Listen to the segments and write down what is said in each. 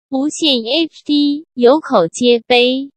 无线 HD， 有口皆碑。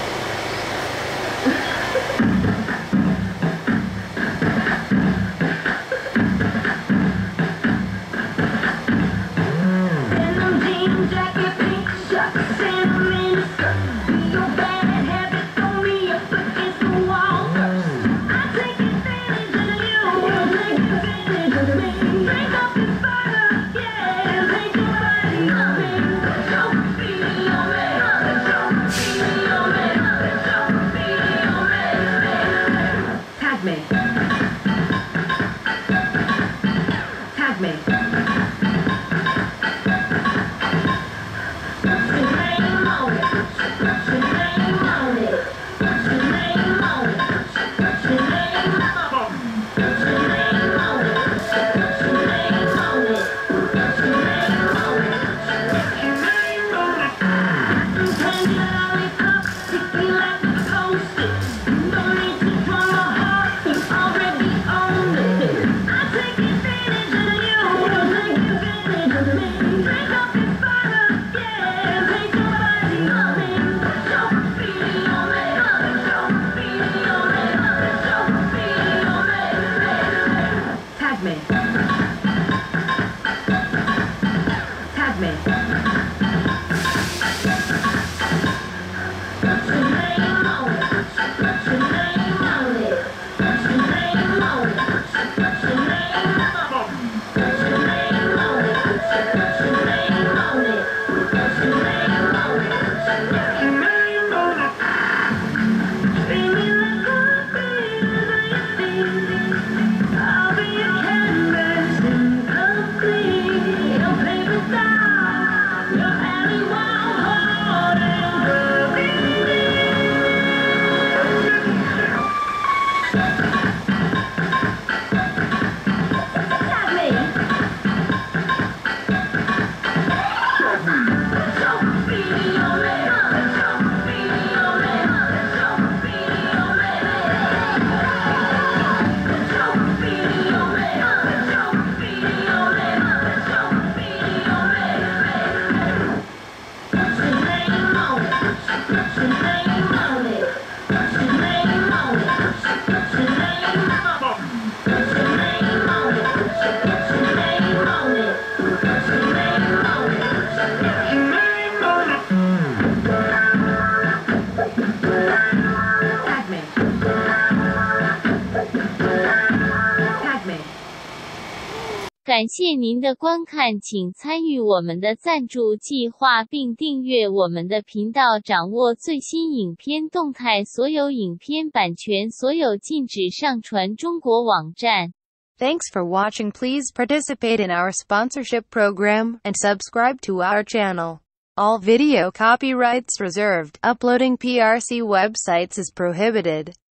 感谢您的观看，请参与我们的赞助计划并订阅我们的频道，掌握最新影片动态。所有影片版权所有禁止上传中国网站。 Thanks for watching. Please participate in our sponsorship program and subscribe to our channel. All video copyrights reserved. Uploading PRC websites is prohibited.